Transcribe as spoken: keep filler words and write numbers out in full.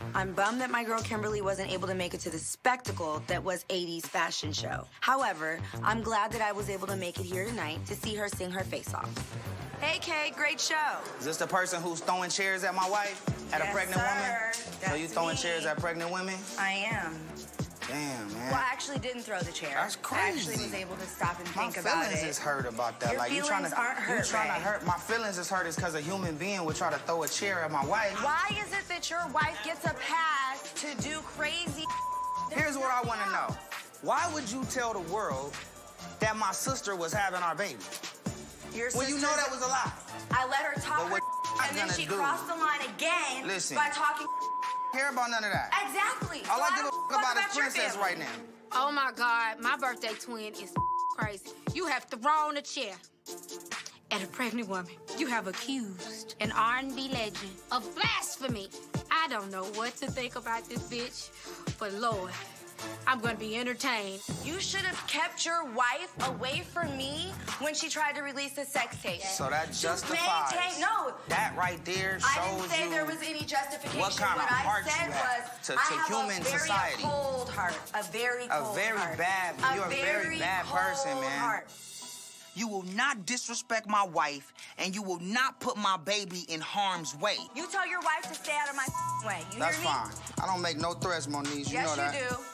I'm bummed that my girl Kimberly wasn't able to make it to the spectacle that was eighties fashion show. However, I'm glad that I was able to make it here tonight to see her sing her face off. Hey, Kay, great show. Is this the person who's throwing chairs at my wife? At yes, a pregnant sir. woman? That's so you throwing me. chairs at pregnant women? I am. Damn, man. Well, I actually didn't throw the chair. That's crazy. I actually was able to stop and my think about it. My feelings is hurt about that. Your like feelings you trying to, aren't hurt, You trying Ray. to hurt. My feelings is hurt is because a human being would try to throw a chair at my wife. Why is it that your wife gets a pass to do crazy? Here's what I want to know. Why would you tell the world that my sister was having our baby? Your well, you know that was a lie. I let her talk, but what her, and then she do, crossed the line again listen, by talking. Care about none of that. Exactly. All so I give a about, about is about princess right now. Oh my God, my birthday twin is crazy. You have thrown a chair at a pregnant woman. You have accused an R and B legend of blasphemy. I don't know what to think about this bitch, but Lord, I'm gonna be entertained. You should have kept your wife away from me when she tried to release the sex tape. So that justifies. Maintain, no. That right there shows I didn't say you there was any justification. what kind what of heart I said you have was, to, I to have human a very society. cold heart. A very a cold very heart. bad. A You're a very, very bad person, man. Heart. You will not disrespect my wife, and you will not put my baby in harm's way. You tell your wife to stay out of my way. You That's hear me? fine. I don't make no threats, Moniece. You yes, know that. Yes, you do.